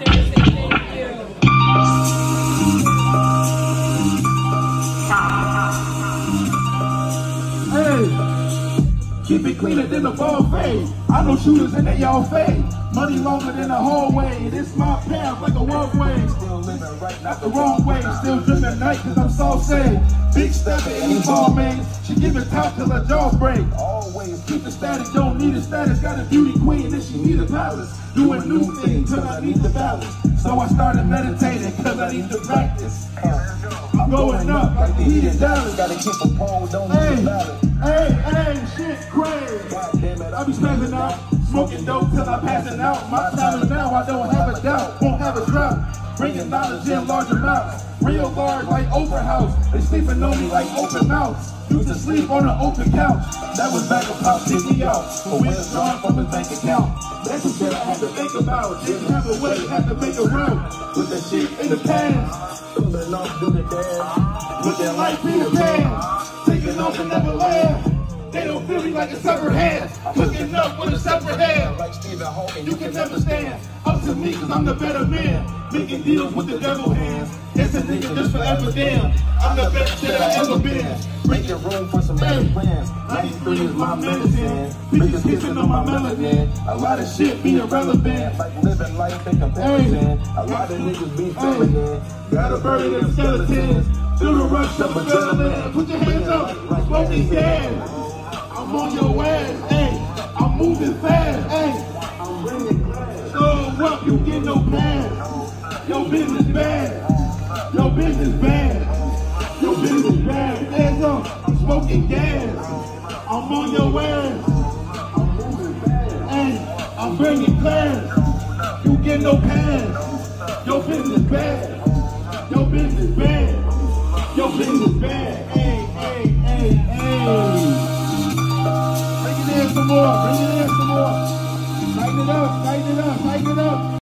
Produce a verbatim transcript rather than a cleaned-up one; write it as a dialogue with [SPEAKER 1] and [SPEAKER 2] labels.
[SPEAKER 1] Keep it cleaner than the ball fade. I know shooters in that y'all fade. Money longer than the hallway. This my path like a walkway. Still living right, not the wrong way. Still dripping at night cause I'm saucy. Big stepper in these ball mains. She give it top till her jaws break. Always keep the static, don't need a status. Got a beauty queen and she need a palace. Doing new things till I need the balance. So I started meditating cause I need to practice. I'm going up like the heat in Dallas. Gotta keep a pole, don't need a balance. Hey, hey, shit crazy. God damn it, I be spazzing out, smoking dope till I'm passing out. My time is now, I don't have a doubt, won't have a drought. Bringing knowledge in large amounts, real large like Oprah House. They sleeping on me like open mouths. Used to sleep on an open couch. That was back about fifty out. But when it's drawn from his bank account, that's the shit I had to think about. Didn't have a way, had to make a route. Put the shit in the pants, pulling off through the dance. Looking like Peter Pan. Taking off and never land. They don't feel me like a severed hand. Hooking up with a separate hand. Like Stephen Hawking, you can never stand up to me cause I'm the better man. Making deals with the devil hands. It's a nigga just forever damn. I'm the best shit I ever been. Making room for some better plans. ninety-three is my medicine. Bitches kissing on my melanin. A lot of shit be irrelevant. Like living life in comparison. A lot of niggas be feminine. Gotta bury them skeletons. Do the rush of adrenaline. Put your hands up, smoke these gas. I'm on your ass, hey. I'm moving fast, hey. I'm bringing class. So up, you get no pass. Your business bad. Your business bad. Your business bad. Hands up, I'm smoking gas. I'm on your ass. I'm moving fast, hey. I'm bringing class. You get no pass. Your business bad. Your business bad. Your business bad. Hey, hey, hey, hey. Bring it in some more. Bring it in some more. Tighten it up. Tighten it up. Tighten it up.